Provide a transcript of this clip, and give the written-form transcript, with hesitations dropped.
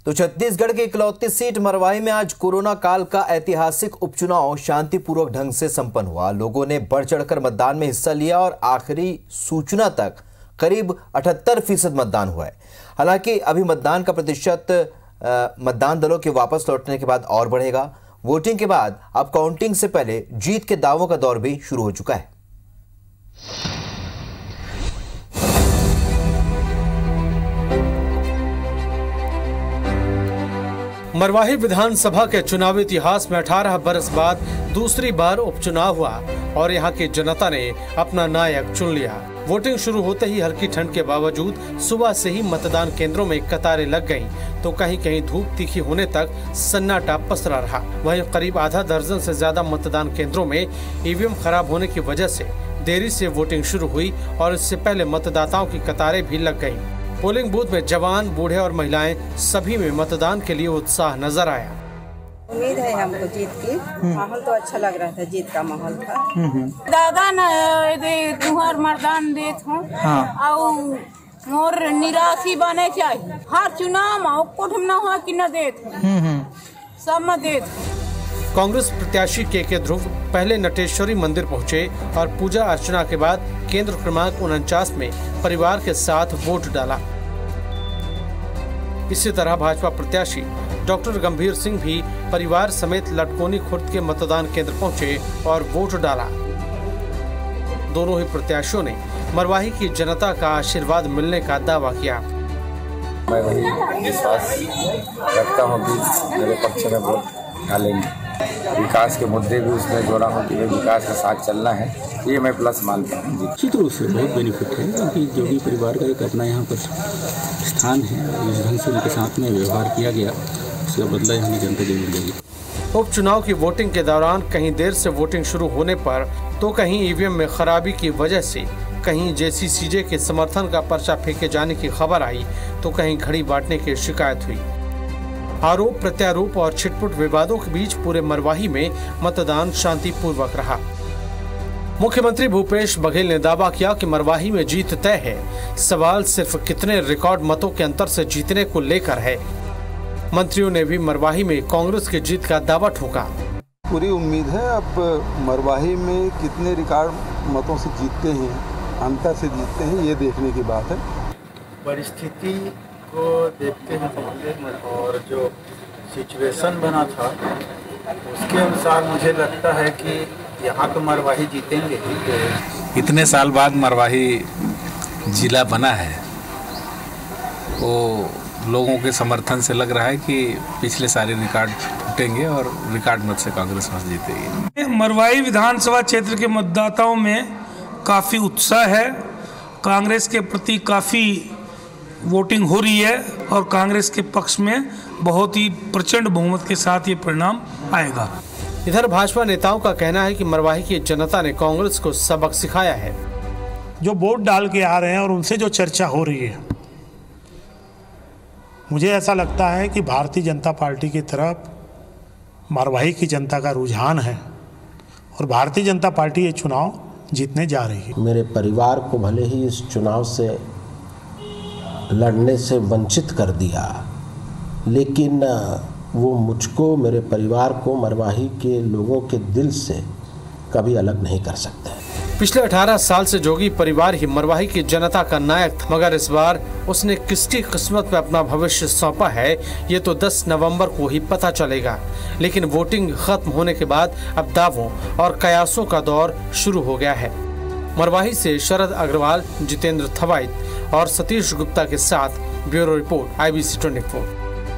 तो छत्तीसगढ़ की इकलौती सीट मरवाही में आज कोरोना काल का ऐतिहासिक उपचुनाव शांतिपूर्वक ढंग से संपन्न हुआ। लोगों ने बढ़ चढ़कर मतदान में हिस्सा लिया और आखिरी सूचना तक करीब 78% मतदान हुआ है। हालांकि अभी मतदान का प्रतिशत मतदान दलों के वापस लौटने के बाद और बढ़ेगा। वोटिंग के बाद अब काउंटिंग से पहले जीत के दावों का दौर भी शुरू हो चुका है। मरवाही विधानसभा के चुनावी इतिहास में 18 बरस बाद दूसरी बार उपचुनाव हुआ और यहां की जनता ने अपना नायक चुन लिया। वोटिंग शुरू होते ही हल्की ठंड के बावजूद सुबह से ही मतदान केंद्रों में कतारें लग गईं, तो कहीं कहीं धूप तीखी होने तक सन्नाटा पसरा रहा। वहीं करीब आधा दर्जन से ज्यादा मतदान केंद्रों में ईवीएम खराब होने की वजह से देरी से वोटिंग शुरू हुई और इससे पहले मतदाताओं की कतारें भी लग गयी। पोलिंग बूथ में जवान, बूढ़े और महिलाएं सभी में मतदान के लिए उत्साह नजर आया। उम्मीद है हमको जीत की। माहौल तो अच्छा लग रहा था, जीत का माहौल था। दादा न तुहर मर्दान देत हूँ और मोर निराशी बने चाहिए। हर चुनाव कोठम न हुआ कि न देत सब में देत। कांग्रेस प्रत्याशी के ध्रुव पहले नटेश्वरी मंदिर पहुंचे और पूजा अर्चना के बाद केंद्र क्रमांक 49 में परिवार के साथ वोट डाला। इसी तरह भाजपा प्रत्याशी डॉक्टर गंभीर सिंह भी परिवार समेत लटकोनी खुर्द के मतदान केंद्र पहुंचे और वोट डाला। दोनों ही प्रत्याशियों ने मरवाही की जनता का आशीर्वाद मिलने का दावा किया। मैं वही विश्वास रखता हूँ कि मेरे पक्ष में वोट डालेंगे। विकास के मुद्दे भी उसमें जोड़ा हूँ कि विकास के साथ चलना है, ये मैं प्लस मानता हूँ। निश्चित रूप से बहुत बेनिफिट है क्योंकि जो भी परिवार का एक अपना यहाँ पर स्थान है, इस ढंग से उनके साथ में व्यवहार किया गया, उसका बदला यहाँ की जनता जरूर देगी। उपचुनाव की वोटिंग के दौरान कहीं देर से वोटिंग शुरू होने पर तो कहीं ईवीएम में खराबी की वजह से कहीं जेसीसीजे के समर्थन का पर्चा फेंके जाने की खबर आई, तो कहीं घड़ी बांटने की शिकायत हुई। आरोप प्रत्यारोप और छिटपुट विवादों के बीच पूरे मरवाही में मतदान शांतिपूर्वक रहा। मुख्यमंत्री भूपेश बघेल ने दावा किया कि मरवाही में जीत तय है, सवाल सिर्फ कितने रिकॉर्ड मतों के अंतर से जीतने को लेकर है। मंत्रियों ने भी मरवाही में कांग्रेस की जीत का दावा ठोका। पूरी उम्मीद है, अब मरवाही में कितने रिकॉर्ड मतों से जीतते हैं, अंतर से जीतते हैं, ये देखने की बात है। परिस्थिति को देखते हुए और जो सिचुएशन बना था उसके अनुसार मुझे लगता है कि यहाँ तो मरवाही जीतेंगे। इतने साल बाद मरवाही जिला बना है, वो लोगों के समर्थन से लग रहा है कि पिछले सारे रिकॉर्ड टूटेंगे और रिकॉर्ड मत से कांग्रेस मत जीतेगी। मरवाही विधानसभा क्षेत्र के मतदाताओं में काफ़ी उत्साह है, कांग्रेस के प्रति काफ़ी वोटिंग हो रही है और कांग्रेस के पक्ष में बहुत ही प्रचंड बहुमत के साथ ये परिणाम आएगा। इधर भाजपा नेताओं का कहना है कि मरवाही की जनता ने कांग्रेस को सबक सिखाया है। जो वोट डाल के आ रहे हैं और उनसे जो चर्चा हो रही है, मुझे ऐसा लगता है कि भारतीय जनता पार्टी की तरफ मरवाही की जनता का रुझान है और भारतीय जनता पार्टी ये चुनाव जीतने जा रही है। मेरे परिवार को भले ही इस चुनाव से लड़ने से वंचित कर दिया, लेकिन वो मुझको, मेरे परिवार को मरवाही के लोगों के दिल से कभी अलग नहीं कर सकते। पिछले 18 साल से जोगी परिवार ही मरवाही की जनता का नायक था, मगर इस बार उसने किसकी किस्मत में अपना भविष्य सौंपा है, ये तो 10 नवंबर को ही पता चलेगा। लेकिन वोटिंग खत्म होने के बाद अब दावों और कयासों का दौर शुरू हो गया है। मरवाही से शरद अग्रवाल, जितेंद्र थवाइत और सतीश गुप्ता के साथ ब्यूरो रिपोर्ट IBC 24।